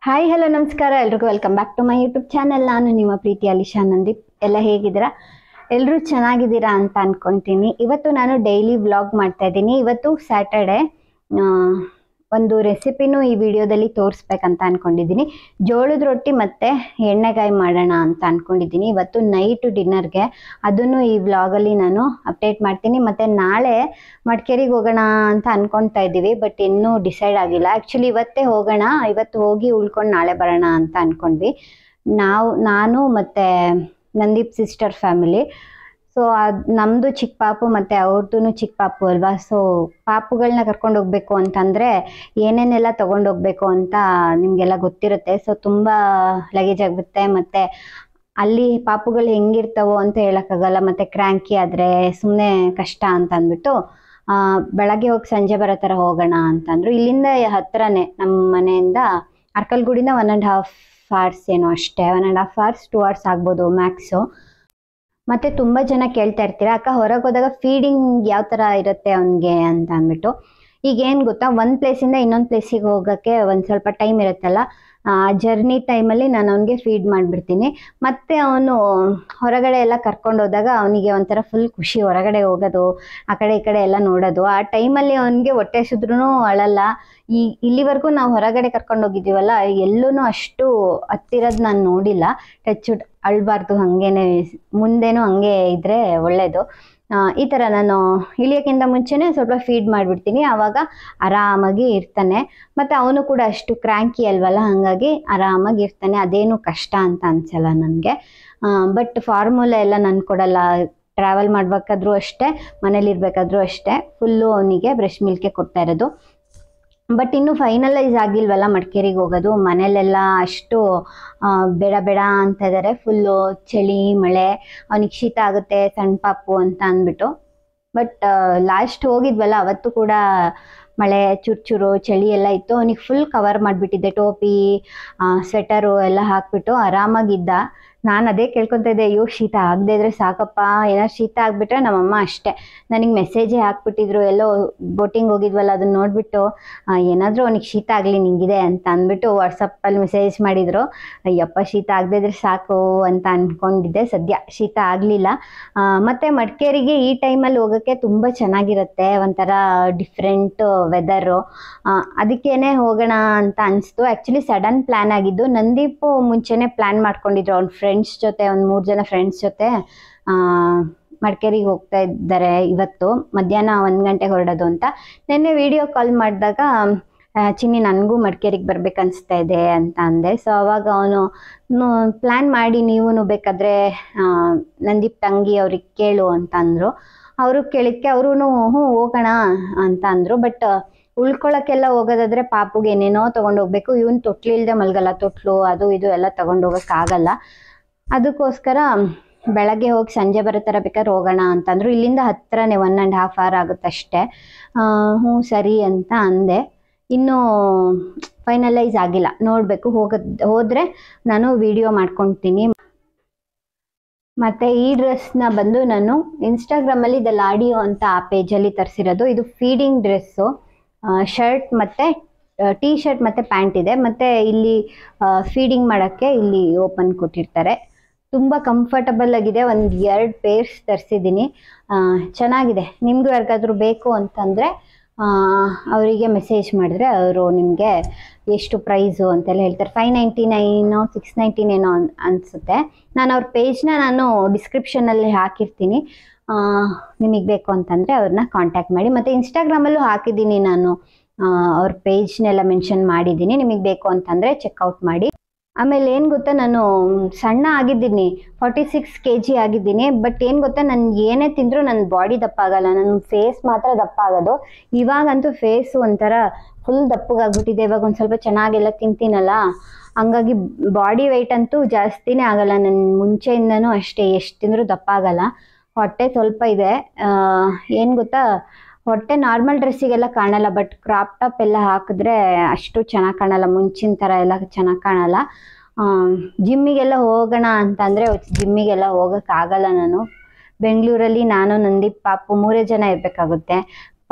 Hi hello ನಮಸ್ಕಾರ ಎಲ್ರಿಗೂ welcome back to my YouTube channel. ನಾನು ನಿಮ್ಮ ಪ್ರೀತಿ ಅಲಿಶಾ ನಂದೀಪ್. ಎಲ್ಲ ಹೇಗಿದ್ದೀರಾ? ಎಲ್ಲರೂ ಚೆನ್ನಾಗಿದ್ದೀರಾ ಅಂತ ಅನ್ಕೊಂತೀನಿ. ಇವತ್ತು ನಾನು ಡೈಲಿ ವ್ಲಾಗ್ ಮಾಡ್ತಾ ಇದ್ದೀನಿ. ಇವತ್ತು ಸ್ಯಾಟರ್ಡೆ. ಒಂದು ರೆಸಿಪಿನೂ ಈ ವಿಡಿಯೋದಲ್ಲಿ ತೋರಿಸ್ಬೇಕಂತ ಅನ್ಕೊಂಡಿದ್ದೀನಿ. ಜೋಳದ ರೊಟ್ಟಿ ಮತ್ತು ಎಣ್ಣೆಗಾಯಿ ಮಾಡೋಣ ಅಂತ ಅನ್ಕೊಂಡಿದ್ದೀನಿ ಇವತ್ತು ನೈಟ್ ಡಿನ್ನರ್ಗೆ. ಅದನ್ನು ಈ ವ್ಲಾಗಲ್ಲಿ ನಾನು ಅಪ್ಡೇಟ್ ಮಾಡ್ತೀನಿ. ಮತ್ತು ನಾಳೆ ಮಡಿಕೇರಿಗೆ ಹೋಗೋಣ ಅಂತ ಅನ್ಕೊತಾ ಇದ್ದೀವಿ, ಬಟ್ ಇನ್ನೂ ಡಿಸೈಡ್ ಆಗಿಲ್ಲ. ಆ್ಯಕ್ಚುಲಿ ಇವತ್ತೇ ಹೋಗೋಣ, ಇವತ್ತು ಹೋಗಿ ಉಳ್ಕೊಂಡು ನಾಳೆ ಬರೋಣ ಅಂತ ಅಂದ್ಕೊಂಡ್ವಿ. ನಾನು ಮತ್ತು ನಂದೀಪ್ ಸಿಸ್ಟರ್ ಫ್ಯಾಮಿಲಿ. ಸೊ ನಮ್ಮದು ಚಿಕ್ಕ ಪಾಪು ಮತ್ತು ಅವ್ರದ್ದು ಚಿಕ್ಕ ಪಾಪು ಅಲ್ವಾ. ಸೊ ಪಾಪುಗಳನ್ನ ಕರ್ಕೊಂಡು ಹೋಗ್ಬೇಕು ಅಂತಂದರೆ ಏನೇನೆಲ್ಲ ತೊಗೊಂಡು ಹೋಗ್ಬೇಕು ಅಂತ ನಿಮಗೆಲ್ಲ ಗೊತ್ತಿರುತ್ತೆ. ಸೊ ತುಂಬ ಲಗೇಜ್ ಆಗುತ್ತೆ, ಮತ್ತು ಅಲ್ಲಿ ಪಾಪುಗಳು ಹೆಂಗಿರ್ತಾವೋ ಅಂತ ಹೇಳೋಕ್ಕಾಗಲ್ಲ. ಮತ್ತು ಕ್ರ್ಯಾಂಕಿ ಆದರೆ ಸುಮ್ಮನೆ ಕಷ್ಟ ಅಂತ ಅಂದ್ಬಿಟ್ಟು ಬೆಳಗ್ಗೆ ಹೋಗಿ ಸಂಜೆ ಬರೋ ಥರ ಹೋಗೋಣ ಅಂತಂದರು. ಇಲ್ಲಿಂದ ಹತ್ರನೇ ನಮ್ಮ ಮನೆಯಿಂದ ಅರ್ಕಲ್ಗೂಡಿಂದ 1.5 hours ಏನೋ ಅಷ್ಟೇ. 1.5 hours 2 hours ಆಗ್ಬೋದು ಮ್ಯಾಕ್ಸು. ಮತ್ತು ತುಂಬ ಜನ ಕೇಳ್ತಾ ಇರ್ತೀರ, ಅಕ್ಕ ಹೊರಗೆ ಹೋದಾಗ ಫೀಡಿಂಗ್ ಯಾವ ಥರ ಇರುತ್ತೆ ಅವನಿಗೆ ಅಂತ ಅಂದ್ಬಿಟ್ಟು. ಈಗೇನು ಗೊತ್ತಾ, ಒಂದು ಪ್ಲೇಸಿಂದ ಇನ್ನೊಂದು ಪ್ಲೇಸಿಗೆ ಹೋಗೋಕ್ಕೆ ಒಂದು ಸ್ವಲ್ಪ ಟೈಮ್ ಇರುತ್ತಲ್ಲ, ಜರ್ನಿ ಟೈಮಲ್ಲಿ ನಾನು ಅವನಿಗೆ ಫೀಡ್ ಮಾಡಿಬಿಡ್ತೀನಿ. ಮತ್ತು ಅವನು ಹೊರಗಡೆ ಎಲ್ಲ ಕರ್ಕೊಂಡು ಹೋದಾಗ ಅವನಿಗೆ ಒಂಥರ ಫುಲ್ ಖುಷಿ ಹೊರಗಡೆ ಹೋಗೋದು, ಆ ಕಡೆ ಈ ಕಡೆ ಎಲ್ಲ ನೋಡೋದು. ಆ ಟೈಮಲ್ಲಿ ಅವನಿಗೆ ಹೊಟ್ಟೆ ಹಸಿದ್ರೂ ಅಳಲ್ಲ. ಇಲ್ಲಿವರೆಗೂ ನಾವು ಹೊರಗಡೆ ಕರ್ಕೊಂಡು ಹೋಗಿದ್ದೀವಲ್ಲ, ಎಲ್ಲೂ ಅಷ್ಟು ಹತ್ತಿರೋದು ನಾನು ನೋಡಿಲ್ಲ. ಟಚ್ ಅಳ್ಬಾರ್ದು, ಹಾಗೇನೆ ಮುಂದೇನೂ ಹಂಗೆ ಇದ್ದರೆ ಒಳ್ಳೆಯದು. ಈ ಥರ ನಾನು ಇಳಿಯೋಕ್ಕಿಂತ ಮುಂಚೆನೇ ಸ್ವಲ್ಪ ಫೀಡ್ ಮಾಡಿಬಿಡ್ತೀನಿ, ಆವಾಗ ಆರಾಮಾಗಿ ಇರ್ತಾನೆ. ಮತ್ತು ಅವನು ಕೂಡ ಅಷ್ಟು ಕ್ರ್ಯಾಂಕಿ ಅಲ್ವಲ್ಲ, ಹಾಗಾಗಿ ಆರಾಮಾಗಿ ಇರ್ತಾನೆ. ಅದೇನು ಕಷ್ಟ ಅಂತ ಅನಿಸಲ್ಲ ನನಗೆ. ಬಟ್ ಫಾರ್ಮುಲಾ ಎಲ್ಲ ನಾನು ಕೊಡಲ್ಲ. ಟ್ರಾವೆಲ್ ಮಾಡಬೇಕಾದ್ರೂ ಅಷ್ಟೇ, ಮನೇಲಿರ್ಬೇಕಾದ್ರೂ ಅಷ್ಟೇ, ಫುಲ್ಲು ಅವನಿಗೆ ಬ್ರೆಸ್ಟ್ ಮಿಲ್ಕೆ ಕೊಡ್ತಾ ಇರೋದು. ಬಟ್ ಇನ್ನೂ ಫೈನಲೈಸ್ ಆಗಿಲ್ವಲ್ಲ ಮಡಿಕೇರಿಗೆ ಹೋಗೋದು. ಮನೇಲೆಲ್ಲ ಅಷ್ಟು ಬೇಡ ಬೇಡ ಅಂತ ಇದ್ದಾರೆ. ಫುಲ್ಲು ಚಳಿ ಮಳೆ, ಅವನಿಗೆ ಶೀತ ಆಗುತ್ತೆ ಸಣ್ಣ ಪಾಪು ಅಂತ ಅಂದ್ಬಿಟ್ಟು. ಬಟ್ ಲಾಸ್ಟ್ ಹೋಗಿದ್ವಲ್ಲ ಅವತ್ತು ಕೂಡ ಮಳೆ ಚೂರು ಚಳಿ ಎಲ್ಲ ಇತ್ತು. ಅವನಿಗೆ ಫುಲ್ ಕವರ್ ಮಾಡಿಬಿಟ್ಟಿದ್ದೆ, ಟೋಪಿ ಸ್ವೆಟರು ಎಲ್ಲ ಹಾಕ್ಬಿಟ್ಟು ಆರಾಮಾಗಿದ್ದ. ನಾನು ಅದೇ ಕೇಳ್ಕೊತಾ ಇದ್ದೆ, ಅಯ್ಯೋ ಶೀತ ಆಗದೆ ಇದ್ರೆ ಸಾಕಪ್ಪ. ಏನಾದ್ರು ಶೀತ ಆಗಿಬಿಟ್ರೆ ನಮ್ಮಮ್ಮ ಅಷ್ಟೇ ನನಗೆ ಮೆಸೇಜೇ ಹಾಕ್ಬಿಟ್ಟಿದ್ರು. ಎಲ್ಲೋ ಬೋಟಿಂಗ್ ಹೋಗಿದ್ವಲ್ಲ, ಅದನ್ನ ನೋಡಿಬಿಟ್ಟು ಏನಾದರೂ ಅವನಿಗೆ ಶೀತ ಆಗಲಿ ನಿಂಗಿದೆ ಅಂತ ಅಂದ್ಬಿಟ್ಟು ವಾಟ್ಸಪ್ಪಲ್ಲಿ ಮೆಸೇಜ್ ಮಾಡಿದರು. ಅಯ್ಯಪ್ಪ ಶೀತ ಆಗದೆ ಇದ್ರೆ ಸಾಕು ಅಂತ ಅಂದ್ಕೊಂಡಿದ್ದೆ. ಸದ್ಯ ಶೀತ ಆಗಲಿಲ್ಲ. ಮತ್ತು ಮಡಿಕೇರಿಗೆ ಈ ಟೈಮಲ್ಲಿ ಹೋಗೋಕ್ಕೆ ತುಂಬ ಚೆನ್ನಾಗಿರುತ್ತೆ, ಒಂಥರ ಡಿಫ್ರೆಂಟ್ ವೆದರು. ಅದಕ್ಕೇನೆ ಹೋಗೋಣ ಅಂತ ಅನಿಸ್ತು. ಆ್ಯಕ್ಚುಲಿ ಸಡನ್ ಪ್ಲ್ಯಾನ್ ಆಗಿದ್ದು. ನಂದೀಪು ಮುಂಚೆನೇ ಪ್ಲ್ಯಾನ್ ಮಾಡ್ಕೊಂಡಿದ್ರು ಅವ್ನ ಫ್ರೆಂಡ್ಸ್ ಜೊತೆ, ಒಂದು 3 ಜನ ಫ್ರೆಂಡ್ಸ್ ಜೊತೆ ಮಡಿಕೇರಿಗೆ ಹೋಗ್ತಾ ಇದ್ದಾರೆ. ಇವತ್ತು ಮಧ್ಯಾಹ್ನ 1 ಗಂಟೆಗೆ ಹೊರಡೋದು ಅಂತ. ನಿನ್ನೆ ವಿಡಿಯೋ ಕಾಲ್ ಮಾಡಿದಾಗ ಚಿನ್ನಿ ನನಗೂ ಮಡಿಕೇರಿಗೆ ಬರ್ಬೇಕನ್ನಿಸ್ತಾ ಇದೆ ಅಂತ ಅಂದೆ. ಸೊ ಅವಾಗ ಅವನು ಪ್ಲ್ಯಾನ್ ಮಾಡಿ ನೀವು ಬೇಕಾದರೆ ನಂದೀಪ್ ತಂಗಿ ಅವ್ರಿಗೆ ಕೇಳು ಅಂತ ಅಂದರು. ಅವರು ಕೇಳಿದ್ದಕ್ಕೆ ಅವರು ಹ್ಞೂ ಹೋಗೋಣ ಅಂತ ಅಂದರು. ಬಟ್ ಉಳ್ಕೊಳ್ಳೋಕ್ಕೆಲ್ಲ ಹೋಗೋದಾದ್ರೆ ಪಾಪುಗೆ ಏನೇನೋ ತೊಗೊಂಡು ಹೋಗ್ಬೇಕು. ಇವನು ತೊಟ್ಲಿಲ್ದೆ ಮಲ್ಗಲ್ಲ, ತೊಟ್ಲು ಅದು ಇದು ಎಲ್ಲ ತೊಗೊಂಡು ಹೋಗೋಕ್ಕಾಗಲ್ಲ. ಅದಕ್ಕೋಸ್ಕರ ಬೆಳಗ್ಗೆ ಹೋಗಿ ಸಂಜೆ ಬರೋ ಥರ ಬೇಕಾದ್ರೆ ಹೋಗೋಣ ಅಂತಂದರು. ಇಲ್ಲಿಂದ ಹತ್ರನೇ 1.5 hour ಆಗುತ್ತಷ್ಟೇ. ಹ್ಞೂ ಸರಿ ಅಂತ ಅಂದೆ. ಇನ್ನೂ ಫೈನಲೈಸ್ ಆಗಿಲ್ಲ, ನೋಡಬೇಕು. ಹೋದರೆ ನಾನು ವಿಡಿಯೋ ಮಾಡ್ಕೊತೀನಿ. ಮತ್ತು ಈ ಡ್ರೆಸ್ನ ಬಂದು ನಾನು ಇನ್ಸ್ಟಾಗ್ರಾಮಲ್ಲಿ ದ ಲಾಡಿಯೋ ಅಂತ ಆ ಪೇಜಲ್ಲಿ ತರಿಸಿರೋದು. ಇದು ಫೀಡಿಂಗ್ ಡ್ರೆಸ್ಸು. ಶರ್ಟ್ ಮತ್ತು ಟೀ ಶರ್ಟ್ ಮತ್ತು ಪ್ಯಾಂಟ್ ಇದೆ. ಮತ್ತು ಇಲ್ಲಿ ಫೀಡಿಂಗ್ ಮಾಡೋಕ್ಕೆ ಇಲ್ಲಿ ಓಪನ್ ಕೊಟ್ಟಿರ್ತಾರೆ. ತುಂಬ ಕಂಫರ್ಟಬಲ್ ಆಗಿದೆ. 1-2 ಪೇರ್ಸ್ ತರಿಸಿದ್ದೀನಿ. ಚೆನ್ನಾಗಿದೆ. ನಿಮಗೂ ಯಾರಿಗಾದ್ರೂ ಬೇಕು ಅಂತಂದರೆ ಅವರಿಗೆ ಮೆಸೇಜ್ ಮಾಡಿದ್ರೆ ಅವರು ನಿಮಗೆ ಎಷ್ಟು ಪ್ರೈಸು ಅಂತೆಲ್ಲ ಹೇಳ್ತಾರೆ. 599 699 ಅನಿಸುತ್ತೆ. ನಾನು ಅವ್ರ ಪೇಜ್ನ ಡಿಸ್ಕ್ರಿಪ್ಷನಲ್ಲಿ ಹಾಕಿರ್ತೀನಿ. ನಿಮಗೆ ಬೇಕು ಅಂತಂದರೆ ಅವ್ರನ್ನ ಕಾಂಟ್ಯಾಕ್ಟ್ ಮಾಡಿ. ಮತ್ತು ಇನ್ಸ್ಟಾಗ್ರಾಮಲ್ಲೂ ಹಾಕಿದ್ದೀನಿ ನಾನು, ಅವ್ರ ಪೇಜ್ನೆಲ್ಲ ಮೆನ್ಷನ್ ಮಾಡಿದ್ದೀನಿ. ನಿಮಗೆ ಬೇಕು ಅಂತಂದರೆ ಚೆಕ್ಔಟ್ ಮಾಡಿ. ಆಮೇಲೆ ಏನು ಗೊತ್ತಾ, ನಾನು ಸಣ್ಣ ಆಗಿದ್ದೀನಿ, 46 kg ಆಗಿದ್ದೀನಿ. ಬಟ್ ಏನು ಗೊತ್ತಾ, ನಾನು ಏನೇ ತಿಂದರೂ ನನ್ನ ಬಾಡಿ ದಪ್ಪ ಆಗಲ್ಲ, ನನ್ನ ಫೇಸ್ ಮಾತ್ರ ದಪ್ಪ ಆಗೋದು. ಇವಾಗಂತೂ ಫೇಸು ಒಂಥರ ಫುಲ್ ದಪ್ಪಗಾಗ್ಬಿಟ್ಟಿದೆ. ಇವಾಗ ಒಂದು ಸ್ವಲ್ಪ ಚೆನ್ನಾಗೆಲ್ಲ ತಿಂತೀನಲ್ಲ, ಹಂಗಾಗಿ ಬಾಡಿ ವೆಯ್ಟ್ ಅಂತೂ ಜಾಸ್ತಿನೇ ಆಗಲ್ಲ. ನನ್ನ ಮುಂಚೆಯಿಂದನೂ ಅಷ್ಟೇ, ಎಷ್ಟು ತಿಂದರೂ ದಪ್ಪ ಆಗಲ್ಲ. ಹೊಟ್ಟೆ ಸ್ವಲ್ಪ ಇದೆ. ಏನು ಗೊತ್ತಾ, ಹೊಟ್ಟೆ ನಾರ್ಮಲ್ ಡ್ರೆಸ್ಸಿಗೆಲ್ಲ ಕಾಣಲ್ಲ, ಬಟ್ ಕ್ರಾಪ್ ಟಾಪ್ ಎಲ್ಲ ಹಾಕಿದ್ರೆ ಅಷ್ಟು ಚೆನ್ನಾಗಿ ಕಾಣಲ್ಲ, ಮುಂಚಿನ ಥರ ಎಲ್ಲ ಚೆನ್ನಾಗಿ ಕಾಣಲ್ಲ. ಜಿಮ್ಮಿಗೆಲ್ಲ ಹೋಗೋಣ ಅಂತಂದರೆ ಜಿಮ್ಮಿಗೆಲ್ಲ ಹೋಗೋಕ್ಕಾಗಲ್ಲ. ನಾನು ಬೆಂಗಳೂರಲ್ಲಿ ನಾನು ನಂದೀಪ್ ಪಾಪು 3 ಜನ ಇರಬೇಕಾಗುತ್ತೆ.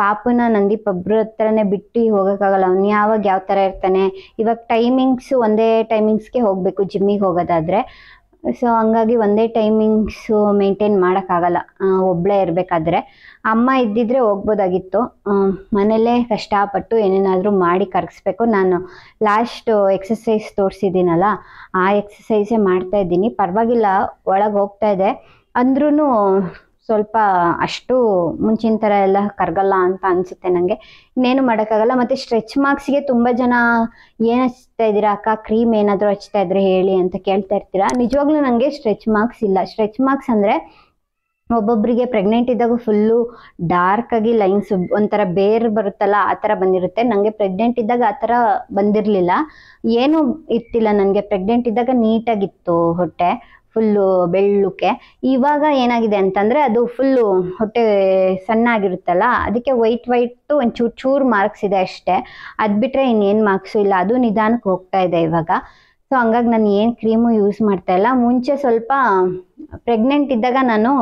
ಪಾಪನ ನಂದೀಪ್ ಒಬ್ರ ಹತ್ರನೇ ಬಿಟ್ಟು ಹೋಗೋಕ್ಕಾಗಲ್ಲ. ಅವ್ನು ಯಾವಾಗ ಯಾವ ಥರ ಇರ್ತಾನೆ. ಇವಾಗ ಟೈಮಿಂಗ್ಸು ಒಂದೇ ಟೈಮಿಂಗ್ಸ್ಗೆ ಹೋಗಬೇಕು ಜಿಮ್ಮಿಗೆ ಹೋಗೋದಾದರೆ. ಸೊ ಹಂಗಾಗಿ ಒಂದೇ ಟೈಮಿಂಗ್ಸು ಮೇಂಟೈನ್ ಮಾಡೋಕ್ಕಾಗಲ್ಲ ಒಬ್ಬಳೇ ಇರಬೇಕಾದ್ರೆ. ಅಮ್ಮ ಇದ್ದಿದ್ರೆ ಹೋಗ್ಬೋದಾಗಿತ್ತು. ಮನೇಲೇ ಕಷ್ಟಪಟ್ಟು ಏನೇನಾದರೂ ಮಾಡಿ ಕರಗಿಸ್ಬೇಕು. ನಾನು ಲಾಸ್ಟು ಎಕ್ಸಸೈಸ್ ತೋರಿಸಿದ್ದೀನಲ್ಲ, ಆ ಎಕ್ಸಸೈಸೇ ಮಾಡ್ತಾಯಿದ್ದೀನಿ. ಪರವಾಗಿಲ್ಲ, ಒಳಗೆ ಹೋಗ್ತಾ ಇದೆ. ಅಂದ್ರೂ ಸ್ವಲ್ಪ ಅಷ್ಟು ಮುಂಚಿನ ಥರ ಎಲ್ಲ ಕರಗಲ್ಲ ಅಂತ ಅನಿಸುತ್ತೆ ನನಗೆ. ಇನ್ನೇನು ಮಾಡೋಕ್ಕಾಗಲ್ಲ. ಮತ್ತು ಸ್ಟ್ರೆಚ್ ಮಾರ್ಕ್ಸ್ಗೆ ತುಂಬ ಜನ ಏನು ಹಚ್ತಾ ಇದ್ದೀರಾ ಅಕ್ಕ, ಕ್ರೀಮ್ ಏನಾದರೂ ಹಚ್ತಾ ಇದ್ರೆ ಹೇಳಿ ಅಂತ ಕೇಳ್ತಾ ಇರ್ತೀರಾ. ನಿಜವಾಗ್ಲೂ ನನಗೆ ಸ್ಟ್ರೆಚ್ ಮಾರ್ಕ್ಸ್ ಇಲ್ಲ. ಸ್ಟ್ರೆಚ್ ಮಾರ್ಕ್ಸ್ ಅಂದರೆ ಒಬ್ಬೊಬ್ಬರಿಗೆ ಪ್ರೆಗ್ನೆಂಟ್ ಇದ್ದಾಗ ಫುಲ್ಲು ಡಾರ್ಕಾಗಿ ಲೈನ್ಸ್ ಒಂಥರ ಬೇರ್ ಬರುತ್ತಲ್ಲ, ಆ ಥರ ಬಂದಿರುತ್ತೆ. ನನಗೆ ಪ್ರೆಗ್ನೆಂಟ್ ಇದ್ದಾಗ ಆ ಥರ ಬಂದಿರಲಿಲ್ಲ, ಏನೂ ಇರ್ತಿಲ್ಲ ನನಗೆ. ಪ್ರೆಗ್ನೆಂಟ್ ಇದ್ದಾಗ ನೀಟಾಗಿತ್ತು ಹೊಟ್ಟೆ, ಫುಲ್ಲು ಬೆಳ್ಳುಕ್ಕೆ. ಇವಾಗ ಏನಾಗಿದೆ ಅಂತಂದರೆ ಅದು ಫುಲ್ಲು ಹೊಟ್ಟೆ ಸಣ್ಣ ಆಗಿರುತ್ತಲ್ಲ, ಅದಕ್ಕೆ ವೈಟು ಒಂದು ಚೂರು ಮಾರ್ಕ್ಸ್ ಇದೆ ಅಷ್ಟೇ. ಅದು ಬಿಟ್ಟರೆ ಇನ್ನೇನು ಮಾರ್ಕ್ಸು ಇಲ್ಲ. ಅದು ನಿಧಾನಕ್ಕೆ ಹೋಗ್ತಾ ಇದೆ ಇವಾಗ. ಸೊ ಹಂಗಾಗಿ ನಾನು ಏನು ಕ್ರೀಮು ಯೂಸ್ ಮಾಡ್ತಾಯಿಲ್ಲ. ಮುಂಚೆ ಸ್ವಲ್ಪ ಪ್ರೆಗ್ನೆಂಟ್ ಇದ್ದಾಗ ನಾನು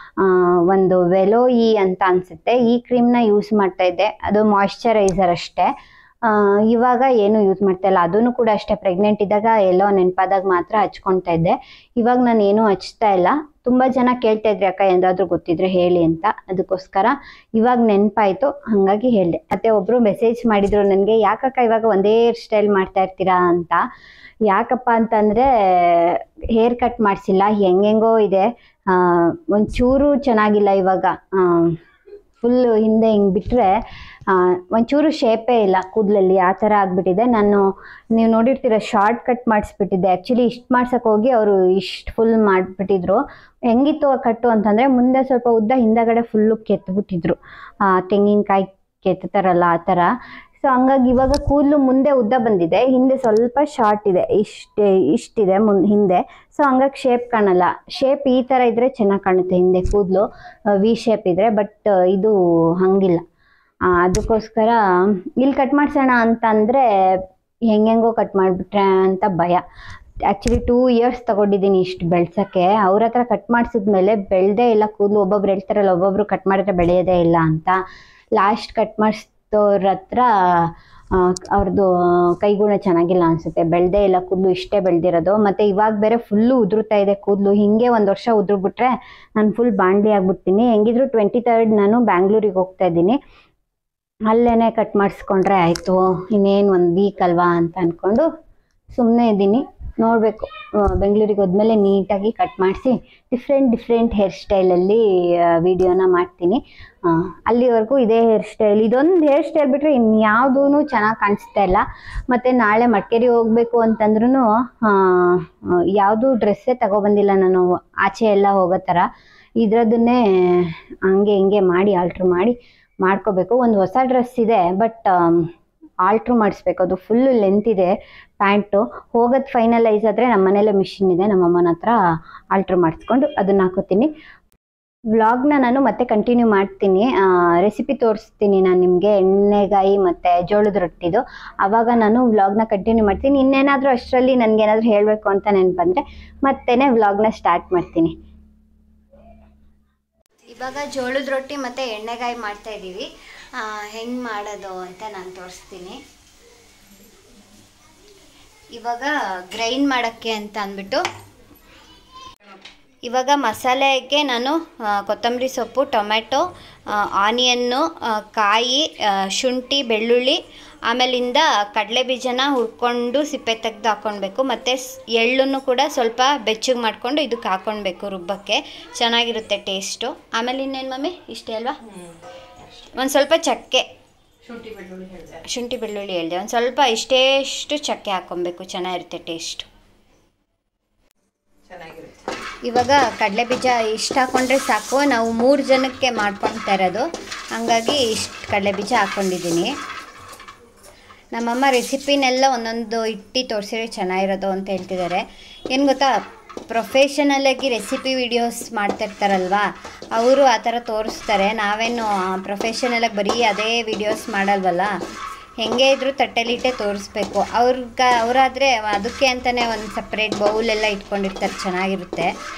ಒಂದು ವೆಲೋಯಿ ಅಂತ ಅನಿಸುತ್ತೆ, ಈ ಕ್ರೀಮ್ನ ಯೂಸ್ ಮಾಡ್ತಾಯಿದ್ದೆ. ಅದು ಮಾಯ್ಶ್ಚರೈಸರ್ ಅಷ್ಟೇ. ಇವಾಗ ಏನು ಯೂಸ್ ಮಾಡ್ತಾಯಿಲ್ಲ. ಅದೂ ಕೂಡ ಅಷ್ಟೇ, ಪ್ರೆಗ್ನೆಂಟ್ ಇದ್ದಾಗ ಎಲ್ಲೋ ನೆನಪಾದಾಗ ಮಾತ್ರ ಹಚ್ಕೊತಾ ಇದ್ದೆ. ಇವಾಗ ನಾನು ಏನೂ ಹಚ್ತಾ ಇಲ್ಲ. ತುಂಬ ಜನ ಕೇಳ್ತಾ ಇದ್ರಿ ಅಕ್ಕ ಎಂದಾದರೂ ಗೊತ್ತಿದ್ರೆ ಹೇಳಿ ಅಂತ, ಅದಕ್ಕೋಸ್ಕರ ಇವಾಗ ನೆನಪಾಯಿತು, ಹಾಗಾಗಿ ಹೇಳಿದೆ. ಮತ್ತು ಒಬ್ಬರು ಮೆಸೇಜ್ ಮಾಡಿದರು ನನಗೆ, ಯಾಕಕ್ಕ ಇವಾಗ ಒಂದೇ ಹೇರ್ ಸ್ಟೈಲ್ ಮಾಡ್ತಾ ಇರ್ತೀರಾ ಅಂತ. ಯಾಕಪ್ಪ ಅಂತಂದರೆ ಹೇರ್ ಕಟ್ ಮಾಡಿಸಿಲ್ಲ, ಹೆಂಗೆಂಗೋ ಇದೆ, ಒಂಚೂರು ಚೆನ್ನಾಗಿಲ್ಲ ಇವಾಗ. ಫುಲ್ಲು ಹಿಂದೆ ಹಿಂಗೆ ಬಿಟ್ಟರೆ ಒಂಚೂರು ಶೇಪೇ ಇಲ್ಲ ಕೂದಲಲ್ಲಿ, ಆ ಥರ ಆಗಿಬಿಟ್ಟಿದೆ. ನೀವು ನೋಡಿರ್ತೀರ ಶಾರ್ಟ್ ಕಟ್ ಮಾಡಿಸ್ಬಿಟ್ಟಿದ್ದೆ. ಆ್ಯಕ್ಚುಲಿ ಇಷ್ಟು ಮಾಡ್ಸೋಕೆ ಹೋಗಿ ಅವರು ಇಷ್ಟು ಫುಲ್ ಮಾಡಿಬಿಟ್ಟಿದ್ರು. ಹೆಂಗಿತ್ತು ಆ ಕಟ್ಟು ಅಂತಂದರೆ, ಮುಂದೆ ಸ್ವಲ್ಪ ಉದ್ದ, ಹಿಂದಗಡೆ ಫುಲ್ಲು ಕೆತ್ತಬಿಟ್ಟಿದ್ರು, ತೆಂಗಿನಕಾಯಿ ಕೆತ್ತಾರಲ್ಲ ಆ ಥರ. ಸೊ ಹಂಗಾಗಿ ಇವಾಗ ಕೂದಲು ಮುಂದೆ ಉದ್ದ ಬಂದಿದೆ, ಹಿಂದೆ ಸ್ವಲ್ಪ ಶಾರ್ಟ್ ಇದೆ, ಇಷ್ಟಿದೆ ಹಿಂದೆ. ಸೊ ಹಂಗಾಗಿ ಶೇಪ್ ಕಾಣಲ್ಲ. ಶೇಪ್ ಈ ಥರ ಇದ್ದರೆ ಚೆನ್ನಾಗಿ ಕಾಣುತ್ತೆ ಹಿಂದೆ ಕೂದಲು, ವಿ ಶೇಪ್ ಇದ್ದರೆ. ಬಟ್ ಇದು ಹಂಗಿಲ್ಲ. ಅದಕ್ಕೋಸ್ಕರ ಇಲ್ಲಿ ಕಟ್ ಮಾಡಿಸೋಣ ಅಂತಂದರೆ ಹೆಂಗೆಂಗೋ ಕಟ್ ಮಾಡಿಬಿಟ್ರೆ ಅಂತ ಭಯ. ಆ್ಯಕ್ಚುಲಿ 2 ಇಯರ್ಸ್ ತಗೊಂಡಿದ್ದೀನಿ ಇಷ್ಟು ಬೆಳ್ಸೋಕ್ಕೆ. ಅವ್ರ ಹತ್ರ ಕಟ್ ಮಾಡಿಸಿದ್ಮೇಲೆ ಬೆಳೆದೇ ಇಲ್ಲ ಕೂದಲು. ಒಬ್ಬೊಬ್ರು ಹೇಳ್ತಾರಲ್ಲ, ಒಬ್ಬೊಬ್ರು ಕಟ್ ಮಾಡಿದ್ರೆ ಬೆಳೆಯೋದೇ ಇಲ್ಲ ಅಂತ. ಲಾಸ್ಟ್ ಕಟ್ ಮಾಡಿಸಿದವ್ರ ಹತ್ರ ಅವ್ರದ್ದು ಕೈಗುಣ ಚೆನ್ನಾಗಿಲ್ಲ ಅನಿಸುತ್ತೆ, ಬೆಳೆದೇ ಇಲ್ಲ ಕೂದಲು, ಇಷ್ಟೇ ಬೆಳೆದಿರೋದು. ಮತ್ತು ಇವಾಗ ಬೇರೆ ಫುಲ್ಲು ಉದುರುತ್ತಾ ಇದೆ ಕೂದಲು. ಹಿಂಗೆ 1 ವರ್ಷ ಉದುರ್ಬಿಟ್ರೆ ನಾನು ಫುಲ್ ಬಾಂಡ್ಲಿ ಆಗ್ಬಿಡ್ತೀನಿ. ಹೆಂಗಿದ್ರು 23rd ನಾನು ಬ್ಯಾಂಗ್ಳೂರಿಗೆ ಹೋಗ್ತಾ ಇದ್ದೀನಿ, ಅಲ್ಲೇ ಕಟ್ ಮಾಡಿಸ್ಕೊಂಡ್ರೆ ಆಯಿತು, ಇನ್ನೇನು 1 ವೀಕ್ ಅಲ್ವಾ ಅಂತ ಅಂದ್ಕೊಂಡು ಸುಮ್ಮನೆ ಇದ್ದೀನಿ. ನೋಡಬೇಕು, ಬೆಂಗಳೂರಿಗೆ ಹೋದ್ಮೇಲೆ ನೀಟಾಗಿ ಕಟ್ ಮಾಡಿಸಿ ಡಿಫ್ರೆಂಟ್ ಹೇರ್ ಸ್ಟೈಲಲ್ಲಿ ವಿಡಿಯೋನ ಮಾಡ್ತೀನಿ. ಅಲ್ಲಿವರೆಗೂ ಇದೇ ಹೇರ್ ಸ್ಟೈಲ್, ಇದೊಂದು ಹೇರ್ ಸ್ಟೈಲ್ ಬಿಟ್ಟರೆ ಇನ್ಯಾವುದೂ ಚೆನ್ನಾಗಿ ಕಾಣಿಸ್ತಾ ಇಲ್ಲ. ಮತ್ತು ನಾಳೆ ಮಡಿಕೇರಿ ಹೋಗಬೇಕು ಅಂತಂದ್ರೂ ಯಾವುದೂ ಡ್ರೆಸ್ಸೇ ತಗೊಬಂದಿಲ್ಲ ನಾನು, ಆಚೆ ಎಲ್ಲ ಹೋಗೋ ಥರ. ಇದರದನ್ನೇ ಹಂಗೆ ಹಿಂಗೆ ಮಾಡಿ ಆಲ್ಟ್ರ್ ಮಾಡ್ಕೋಬೇಕು. ಒಂದು ಹೊಸ ಡ್ರೆಸ್ ಇದೆ, ಬಟ್ ಆಲ್ಟ್ರು ಮಾಡಿಸ್ಬೇಕು. ಅದು ಫುಲ್ಲು ಲೆಂತ್ ಇದೆ ಪ್ಯಾಂಟು. ಹೋಗೋದು ಫೈನಲೈಸ್ ಆದರೆ ನಮ್ಮ ಮನೇಲೆ ಮಿಷಿನ್ ಇದೆ, ನಮ್ಮಮ್ಮನ ಹತ್ರ ಆಲ್ಟ್ರು ಮಾಡಿಸ್ಕೊಂಡು ಅದನ್ನು ಹಾಕೋತೀನಿ. ವ್ಲಾಗ್ನ ನಾನು ಮತ್ತೆ ಕಂಟಿನ್ಯೂ ಮಾಡ್ತೀನಿ. ರೆಸಿಪಿ ತೋರಿಸ್ತೀನಿ ನಾನು ನಿಮಗೆ, ಎಣ್ಣೆಗಾಯಿ ಮತ್ತು ಜೋಳದ ರೊಟ್ಟಿದು. ಆವಾಗ ನಾನು ವ್ಲಾಗ್ನ ಕಂಟಿನ್ಯೂ ಮಾಡ್ತೀನಿ. ಇನ್ನೇನಾದರೂ ಅಷ್ಟರಲ್ಲಿ ನನಗೇನಾದರೂ ಹೇಳಬೇಕು ಅಂತ ನೆನಪಂದರೆ ಮತ್ತೆ ವ್ಲಾಗ್ನ ಸ್ಟಾರ್ಟ್ ಮಾಡ್ತೀನಿ. ಇವಾಗ ಜೋಳದ ರೊಟ್ಟಿ ಮತ್ತು ಎಣ್ಣೆಗಾಯಿ ಮಾಡ್ತಾಯಿದ್ದೀವಿ. ಹೆಂಗೆ ಮಾಡೋದು ಅಂತ ನಾನು ತೋರಿಸ್ತೀನಿ. ಇವಾಗ ಗ್ರೈಂಡ್ ಮಾಡೋಕ್ಕೆ ಅಂತ ಅಂದ್ಬಿಟ್ಟು ಇವಾಗ ಮಸಾಲೆಗೆ ನಾನು ಕೊತ್ತಂಬರಿ ಸೊಪ್ಪು, ಟೊಮೆಟೊ, ಆನಿಯನ್ನು, ಕಾಯಿ, ಶುಂಠಿ, ಬೆಳ್ಳುಳ್ಳಿ, ಆಮೇಲಿಂದ ಕಡಲೆ ಬೀಜನ ಹುರ್ಕೊಂಡು ಸಿಪ್ಪೆ ತೆಗೆದು ಹಾಕ್ಕೊಳ್ಬೇಕು. ಮತ್ತು ಎಳ್ಳನ್ನು ಕೂಡ ಸ್ವಲ್ಪ ಬೆಚ್ಚಗೆ ಮಾಡಿಕೊಂಡು ಇದಕ್ಕೆ ಹಾಕ್ಕೊಳ್ಬೇಕು ರುಬ್ಬಕ್ಕೆ, ಚೆನ್ನಾಗಿರುತ್ತೆ ಟೇಸ್ಟು. ಆಮೇಲೆ ಇನ್ನೇನು ಮಮ್ಮಿ, ಇಷ್ಟೇ ಅಲ್ವಾ? ಒಂದು ಸ್ವಲ್ಪ ಚಕ್ಕೆ, ಶುಂಠಿ ಬೆಳ್ಳುಳ್ಳಿ ಹೇಳಿದೆ, ಒಂದು ಸ್ವಲ್ಪ ಇಷ್ಟೇಷ್ಟು ಚಕ್ಕೆ ಹಾಕ್ಕೊಬೇಕು, ಚೆನ್ನಾಗಿರುತ್ತೆ ಟೇಸ್ಟು. ಇವಾಗ ಕಡಲೆ ಬೀಜ ಇಷ್ಟು ಹಾಕ್ಕೊಂಡ್ರೆ ಸಾಕು, ನಾವು 3 ಜನಕ್ಕೆ ಮಾಡ್ಕೊಳ್ತಾ ಇರೋದು, ಹಾಗಾಗಿ ಇಷ್ಟು ಕಡಲೆ ಬೀಜ ಹಾಕ್ಕೊಂಡಿದ್ದೀನಿ. ನಮ್ಮಮ್ಮ ರೆಸಿಪಿನೆಲ್ಲ ಒಂದೊಂದು ಇಟ್ಟು ತೋರಿಸಿದ್ರೆ ಚೆನ್ನಾಗಿರೋದು ಅಂತ ಹೇಳ್ತಿದ್ದಾರೆ. ಏನು ಗೊತ್ತಾ, ಪ್ರೊಫೆಷನಲಾಗಿ ರೆಸಿಪಿ ವಿಡಿಯೋಸ್ ಮಾಡ್ತಿರ್ತಾರಲ್ವ, ಅವರು ಆ ಥರ ತೋರಿಸ್ತಾರೆ. ನಾವೇನು ಪ್ರೊಫೆಷನಲಾಗಿ ಬರೀ ಅದೇ ವಿಡಿಯೋಸ್ ಮಾಡಲ್ವಲ್ಲ, ಹೆಂಗೆ ಇದ್ರೂ ತಟ್ಟೆಲಿಟ್ಟೆ ತೋರಿಸ್ಬೇಕು. ಅವರಾದರೆ ಅದಕ್ಕೆ ಅಂತಲೇ ಒಂದು ಸಪ್ರೇಟ್ ಬೌಲೆಲ್ಲ ಇಟ್ಕೊಂಡಿರ್ತಾರೆ, ಚೆನ್ನಾಗಿರುತ್ತೆ.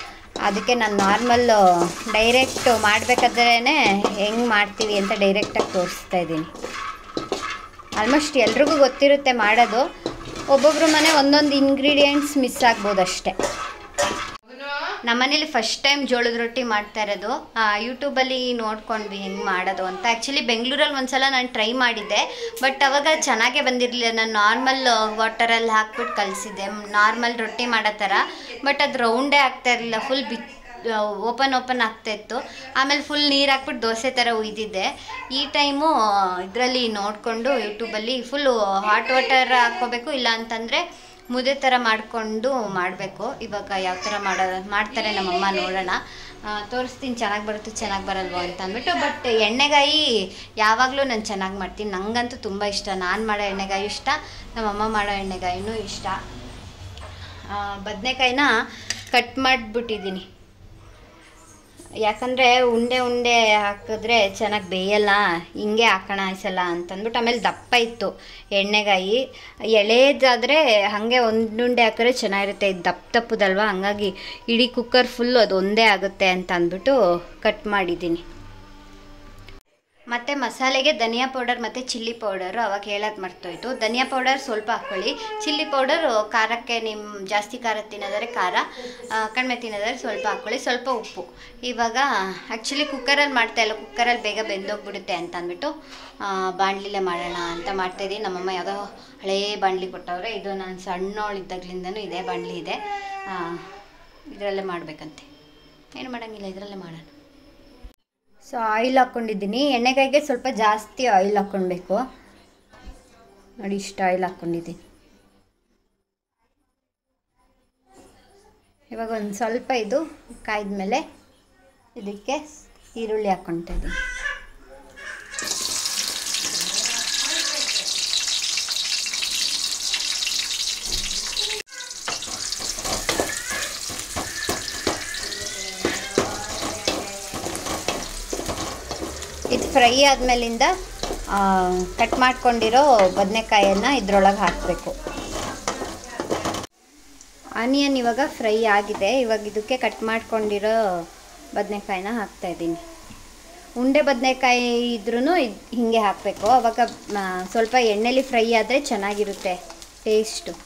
ಅದಕ್ಕೆ ನಾನು ನಾರ್ಮಲ್ ಡೈರೆಕ್ಟ್ ಮಾಡಬೇಕಾದ್ರೇ ಹೆಂಗೆ ಮಾಡ್ತೀವಿ ಅಂತ ಡೈರೆಕ್ಟಾಗಿ ತೋರಿಸ್ತಾ ಇದ್ದೀನಿ. ಆಲ್ಮೋಸ್ಟ್ ಎಲ್ರಿಗೂ ಗೊತ್ತಿರುತ್ತೆ ಮಾಡೋದು, ಒಬ್ಬೊಬ್ರು ಮನೆ ಒಂದೊಂದು ಇಂಗ್ರೀಡಿಯೆಂಟ್ಸ್ ಮಿಸ್ ಆಗ್ಬೋದು ಅಷ್ಟೇ. ನಮ್ಮನೇಲಿ ಫಸ್ಟ್ ಟೈಮ್ ಜೋಳದ ರೊಟ್ಟಿ ಮಾಡ್ತಾ ಇರೋದು. ಯೂಟ್ಯೂಬಲ್ಲಿ ನೋಡ್ಕೊಂಡ್ವಿ ಹೆಂಗೆ ಮಾಡೋದು ಅಂತ. ಆ್ಯಕ್ಚುಲಿ ಬೆಂಗಳೂರಲ್ಲಿ ಒಂದ್ಸಲ ನಾನು ಟ್ರೈ ಮಾಡಿದ್ದೆ, ಬಟ್ ಅವಾಗ ಚೆನ್ನಾಗೇ ಬಂದಿರಲಿಲ್ಲ. ನಾನು ನಾರ್ಮಲ್ ವಾಟರಲ್ಲಿ ಹಾಕ್ಬಿಟ್ಟು ಕಲಿಸಿದ್ದೆ, ನಾರ್ಮಲ್ ರೊಟ್ಟಿ ಮಾಡೋ ಥರ. ಬಟ್ ಅದು ರೌಂಡೇ ಆಗ್ತಾ ಇರಲಿಲ್ಲ, ಫುಲ್ ಓಪನ್ ಆಗ್ತಾಯಿತ್ತು. ಆಮೇಲೆ ಫುಲ್ ನೀರು ಹಾಕ್ಬಿಟ್ಟು ದೋಸೆ ಥರ ಉಯ್ದಿದ್ದೆ. ಈ ಟೈಮು ಇದರಲ್ಲಿ ನೋಡಿಕೊಂಡು ಯೂಟ್ಯೂಬಲ್ಲಿ ಫುಲ್ಲು ಹಾಟ್ ವಾಟರ್ ಹಾಕ್ಕೋಬೇಕು, ಇಲ್ಲ ಅಂತಂದರೆ ಮುದ್ದೆ ಥರ ಮಾಡಿಕೊಂಡು ಮಾಡಬೇಕು. ಇವಾಗ ಯಾವ ಥರ ಮಾಡ್ತಾರೆ ನಮ್ಮಮ್ಮ ನೋಡೋಣ, ತೋರಿಸ್ತೀನಿ. ಚೆನ್ನಾಗಿ ಬರುತ್ತೆ ಚೆನ್ನಾಗಿ ಬರಲ್ವೋ ಅಂತ ಅಂದ್ಬಿಟ್ಟು. ಬಟ್ ಎಣ್ಣೆಗಾಯಿ ಯಾವಾಗಲೂ ನಾನು ಚೆನ್ನಾಗಿ ಮಾಡ್ತೀನಿ, ನನಗಂತೂ ತುಂಬ ಇಷ್ಟ. ನಾನು ಮಾಡೋ ಎಣ್ಣೆಗಾಯಿ ಇಷ್ಟ, ನಮ್ಮಮ್ಮ ಮಾಡೋ ಎಣ್ಣೆಗಾಯಿನೂ ಇಷ್ಟ. ಬದನೆಕಾಯಿನ ಕಟ್ ಮಾಡಿಬಿಟ್ಟಿದ್ದೀನಿ, ಯಾಕಂದರೆ ಉಂಡೆ ಹಾಕಿದ್ರೆ ಚೆನ್ನಾಗಿ ಬೇಯಲ್ಲ, ಹಿಂಗೆ ಹಾಕೋಣ ಈ ಅಂತಂದ್ಬಿಟ್ಟು. ಆಮೇಲೆ ದಪ್ಪ ಇತ್ತು ಎಣ್ಣೆಗಾಯಿ, ಎಳೆದಾದರೆ ಹಾಗೆ ಒಂದುಂಡೆ ಹಾಕಿದ್ರೆ ಚೆನ್ನಾಗಿರುತ್ತೆ. ಇದು ದಪ್ಪದಲ್ವ, ಹಂಗಾಗಿ ಇಡೀ ಕುಕ್ಕರ್ ಫುಲ್ಲು ಅದು ಒಂದೇ ಆಗುತ್ತೆ ಅಂತ ಅಂದ್ಬಿಟ್ಟು ಕಟ್ ಮಾಡಿದ್ದೀನಿ. ಮತ್ತು ಮಸಾಲೆಗೆ ಧನಿಯಾ ಪೌಡರ್ ಮತ್ತು ಚಿಲ್ಲಿ ಪೌಡರು ಅವಾಗ ಹೇಳೋದು ಮರ್ತೋಯ್ತು. ಧನಿಯಾ ಪೌಡರ್ ಸ್ವಲ್ಪ ಹಾಕ್ಕೊಳ್ಳಿ, ಚಿಲ್ಲಿ ಪೌಡರು ಖಾರಕ್ಕೆ ನಿಮ್ಮ ಜಾಸ್ತಿ ಖಾರ ತಿನ್ನೋದಾದ್ರೆ ಖಾರ, ಕಡಿಮೆ ತಿನ್ನೋದಾದ್ರೆ ಸ್ವಲ್ಪ ಹಾಕ್ಕೊಳ್ಳಿ, ಸ್ವಲ್ಪ ಉಪ್ಪು. ಇವಾಗ ಆ್ಯಕ್ಚುಲಿ ಕುಕ್ಕರಲ್ಲಿ ಮಾಡ್ತಾಯಿಲ್ಲ, ಕುಕ್ಕರಲ್ಲಿ ಬೇಗ ಬೆಂದೋಗ್ಬಿಡುತ್ತೆ ಅಂತ ಅಂದ್ಬಿಟ್ಟು ಬಾಣಲಿಲೇ ಮಾಡೋಣ ಅಂತ ಮಾಡ್ತಾಯಿದ್ದೀನಿ. ನಮ್ಮಮ್ಮ ಯಾವುದೋ ಹಳೇ ಬಾಣಲಿ ಕೊಟ್ಟವ್ರೆ, ಇದು ನಾನು ಸಣ್ಣವಳಿದ್ದಾಗಲಿಂದನೂ ಇದೇ ಬಾಣಲಿ ಇದೆ, ಇದರಲ್ಲೇ ಮಾಡಬೇಕಂತೆ. ಏನು ಮಾಡೋಂಗಿಲ್ಲ, ಇದರಲ್ಲೇ ಮಾಡೋಣ. ಸೊ ಆಯಿಲ್ ಹಾಕ್ಕೊಂಡಿದ್ದೀನಿ. ಎಣ್ಣೆಗಾಯಿಗೆ ಸ್ವಲ್ಪ ಜಾಸ್ತಿ ಆಯಿಲ್ ಹಾಕ್ಕೊಳ್ಬೇಕು ನೋಡಿ, ಇಷ್ಟು ಆಯಿಲ್ ಹಾಕ್ಕೊಂಡಿದ್ದೀನಿ. ಇವಾಗ ಒಂದು ಸ್ವಲ್ಪ ಇದು ಕಾಯ್ದ ಮೇಲೆ ಇದಕ್ಕೆ ಈರುಳ್ಳಿ ಹಾಕ್ಕೊಳ್ತಾ ಇದ್ದೀನಿ. ಇದು ಫ್ರೈ ಆದಮೇಲಿಂದ ಕಟ್ ಮಾಡ್ಕೊಂಡಿರೋ ಬದನೆಕಾಯನ್ನು ಇದ್ರೊಳಗೆ ಹಾಕಬೇಕು. ಆನಿಯನ್ ಇವಾಗ ಫ್ರೈ ಆಗಿದೆ. ಇವಾಗ ಇದಕ್ಕೆ ಕಟ್ ಮಾಡ್ಕೊಂಡಿರೋ ಬದನೆಕಾಯಿನ ಹಾಕ್ತಾಯಿದ್ದೀನಿ. ಉಂಡೆ ಬದನೆಕಾಯಿ ಇದ್ರೂ ಹೀಗೆ ಹಾಕಬೇಕು, ಆವಾಗ ಸ್ವಲ್ಪ ಎಣ್ಣೆಲಿ ಫ್ರೈ ಆದರೆ ಚೆನ್ನಾಗಿರುತ್ತೆ ಟೇಸ್ಟು.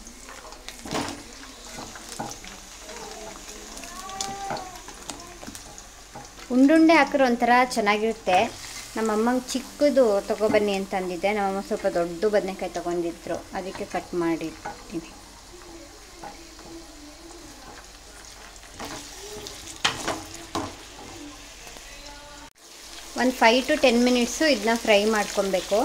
ಉಂಡುಂಡೆ ಹಾಕಿರೋ ಒಂಥರ ಚೆನ್ನಾಗಿರುತ್ತೆ. ನಮ್ಮಮ್ಮಂಗೆ ಚಿಕ್ಕದು ತೊಗೊಬನ್ನಿ ಅಂತ ಅಂದಿದ್ದೆ, ನಮ್ಮಮ್ಮ ಸ್ವಲ್ಪ ದೊಡ್ಡ ಬದನೆಕಾಯಿ ತೊಗೊಂಡಿದ್ರು, ಅದಕ್ಕೆ ಕಟ್ ಮಾಡಿರ್ತೀನಿ. ಒಂದು 5 to 10 ಮಿನಿಟ್ಸು ಇದನ್ನ ಫ್ರೈ ಮಾಡ್ಕೊಬೇಕು.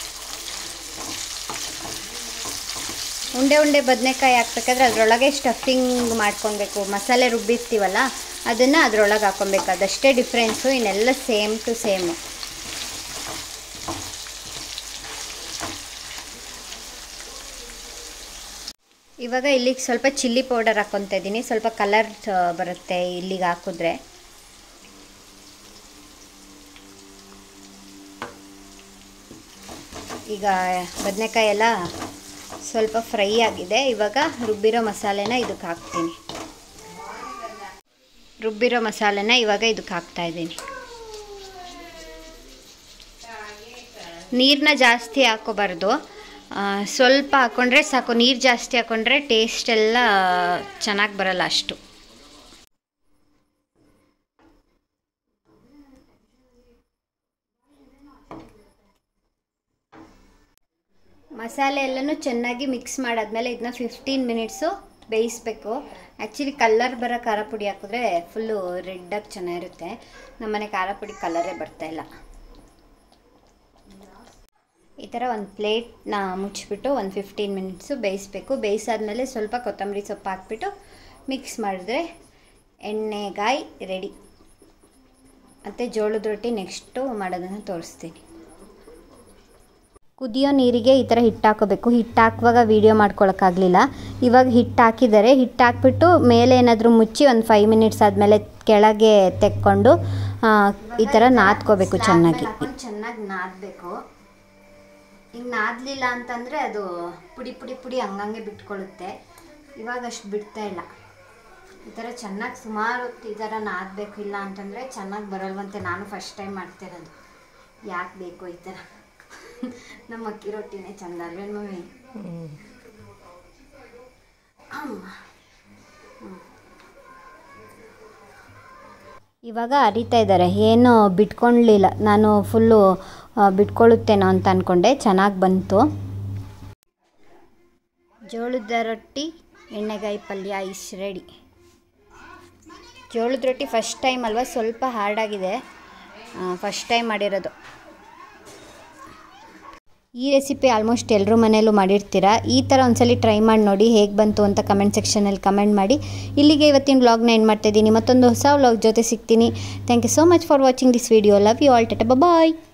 ಉಂಡೆ ಬದನೆಕಾಯಿ ಹಾಕ್ಬೇಕಾದ್ರೆ ಅದರೊಳಗೆ ಸ್ಟಫಿಂಗ್ ಮಾಡ್ಕೊಬೇಕು. ಮಸಾಲೆ ರುಬ್ಬಿರ್ತೀವಲ್ಲ ಅದನ್ನು ಅದರೊಳಗೆ ಹಾಕ್ಕೊಬೇಕು, ಅದಷ್ಟೇ ಡಿಫ್ರೆನ್ಸು, ಇನ್ನೆಲ್ಲ ಸೇಮ್ ಟು ಸೇಮು. ಇವಾಗ ಇಲ್ಲಿಗೆ ಸ್ವಲ್ಪ ಚಿಲ್ಲಿ ಪೌಡರ್ ಹಾಕ್ಕೊತಾ ಇದ್ದೀನಿ, ಸ್ವಲ್ಪ ಕಲರ್ ಬರುತ್ತೆ ಇಲ್ಲಿಗೆ ಹಾಕಿದ್ರೆ. ಈಗ ಬದನೆಕಾಯಿ ಎಲ್ಲ ಸ್ವಲ್ಪ ಫ್ರೈ ಆಗಿದೆ. ಇವಾಗ ರುಬ್ಬಿರೋ ಮಸಾಲೆನ ಇದಕ್ಕೆ ಹಾಕ್ತೀನಿ. ರುಬ್ಬಿರೋ ಮಸಾಲೆನ ಇವಾಗ ಇದಕ್ಕೆ ಹಾಕ್ತಾಯಿದ್ದೀನಿ. ನೀರನ್ನ ಜಾಸ್ತಿ ಹಾಕೋಬಾರ್ದು, ಸ್ವಲ್ಪ ಹಾಕ್ಕೊಂಡ್ರೆ ಸಾಕು. ನೀರು ಜಾಸ್ತಿ ಹಾಕ್ಕೊಂಡ್ರೆ ಟೇಸ್ಟ್ ಎಲ್ಲ ಚೆನ್ನಾಗಿ ಬರಲ್ಲ ಅಷ್ಟು. ಮಸಾಲೆ ಎಲ್ಲನೂ ಚೆನ್ನಾಗಿ ಮಿಕ್ಸ್ ಮಾಡಾದ್ಮೇಲೆ ಇದನ್ನ 15 ಮಿನಿಟ್ಸು ಬೇಯಿಸಬೇಕು. ಆ್ಯಕ್ಚುಲಿ ಕಲರ್ ಬರೋ ಖಾರ ಪುಡಿ ಹಾಕಿದ್ರೆ ಫುಲ್ಲು ರೆಡ್ಡಾಗಿ ಚೆನ್ನಾಗಿರುತ್ತೆ. ನಮ್ಮನೆ ಖಾರ ಪುಡಿ ಕಲರೇ ಬರ್ತಾಯಿಲ್ಲ. ಈ ಥರ ಒಂದು ಪ್ಲೇಟ್ನ ಮುಚ್ಚಿಬಿಟ್ಟು ಒಂದು 15 ಮಿನಿಟ್ಸು ಬೇಯಿಸಬೇಕು. ಬೇಯಿಸಾದ್ಮೇಲೆ ಸ್ವಲ್ಪ ಕೊತ್ತಂಬರಿ ಸೊಪ್ಪು ಹಾಕ್ಬಿಟ್ಟು ಮಿಕ್ಸ್ ಮಾಡಿದ್ರೆ ಎಣ್ಣೆಗಾಯಿ ರೆಡಿ. ಮತ್ತು ಜೋಳದ ರೊಟ್ಟಿ ನೆಕ್ಸ್ಟು ಮಾಡೋದನ್ನು ತೋರಿಸ್ತೀನಿ. ಕುದಿಯೋ ನೀರಿಗೆ ಈ ಥರ ಹಿಟ್ಟು ಹಾಕೋಬೇಕು. ಹಿಟ್ಟು ಹಾಕುವಾಗ ವೀಡಿಯೋ ಮಾಡ್ಕೊಳಕ್ಕಾಗಲಿಲ್ಲ. ಇವಾಗ ಹಿಟ್ಟು ಹಾಕಿದ್ದಾರೆ. ಹಿಟ್ಟು ಹಾಕ್ಬಿಟ್ಟು ಮೇಲೆ ಏನಾದರೂ ಮುಚ್ಚಿ ಒಂದು 5 ಮಿನಿಟ್ಸ್ ಆದಮೇಲೆ ಕೆಳಗೆ ತೆಕ್ಕೊಂಡು ಈ ಥರ ನಾದ್ಕೋಬೇಕು. ಚೆನ್ನಾಗಿ ನಾದಬೇಕು. ಹಿಂಗೆ ನಾದಲಿಲ್ಲ ಅಂತಂದರೆ ಅದು ಪುಡಿ ಹಂಗಂಗೆ ಬಿಟ್ಕೊಳ್ಳುತ್ತೆ. ಇವಾಗ ಅಷ್ಟು ಬಿಡ್ತಾ ಇಲ್ಲ. ಈ ಥರ ಚೆನ್ನಾಗಿ ಸುಮಾರು ಹೊತ್ತು ಈ ಥರ ನಾದಬೇಕು, ಇಲ್ಲ ಅಂತಂದರೆ ಚೆನ್ನಾಗಿ ಬರಲ್ವಂತೆ. ನಾನು ಫಸ್ಟ್ ಟೈಮ್ ಮಾಡ್ತಿರೋದು. ಯಾಕೆ ಬೇಕು ಈ ಥರ? ನಮ್ಮ ಅಕ್ಕಿ ರೊಟ್ಟಿನೇ ಚಂದ ಅಲ್ವೇನು ಮಮ್ಮಿ? ಇವಾಗ ಅರಿತಾ ಇದ್ದಾರೆ, ಏನು ಬಿಟ್ಕೊಳ್ಳಲಿಲ್ಲ. ನಾನು ಫುಲ್ಲು ಬಿಟ್ಕೊಳ್ಳುತ್ತೇನೋ ಅಂತ ಅಂದ್ಕೊಂಡೆ. ಚೆನ್ನಾಗಿ ಬಂತು. ಜೋಳದ ರೊಟ್ಟಿ ಎಣ್ಣೆಗಾಯಿ ಪಲ್ಯ ಇಸ್ ರೆಡಿ. ಜೋಳದ ರೊಟ್ಟಿ ಫಸ್ಟ್ ಟೈಮ್ ಅಲ್ವಾ, ಸ್ವಲ್ಪ ಹಾರ್ಡಾಗಿದೆ. ಫಸ್ಟ್ ಟೈಮ್ ಮಾಡಿರೋದು. ಈ ರೆಸಿಪಿ ಆಲ್ಮೋಸ್ಟ್ ಎಲ್ಲರೂ ಮನೆಯಲ್ಲೂ ಮಾಡಿರ್ತೀರ. ಈ ಥರ ಒಂದ್ಸಲಿ ಟ್ರೈ ಮಾಡಿ ನೋಡಿ, ಹೇಗೆ ಬಂತು ಅಂತ ಕಮೆಂಟ್ ಸೆಕ್ಷನಲ್ಲಿ ಕಮೆಂಟ್ ಮಾಡಿ. ಇಲ್ಲಿಗೆ ಇವತ್ತಿನ ವ್ಲಾಗ್ನ ಎಂಡ್ ಮಾಡ್ತಾಯಿದ್ದೀನಿ. ಮತ್ತೊಂದು ಹೊಸ ವ್ಲಾಗ್ ಜೊತೆ ಸಿಗ್ತೀನಿ. Thank you so much for watching this video. Love you all. Tata bye.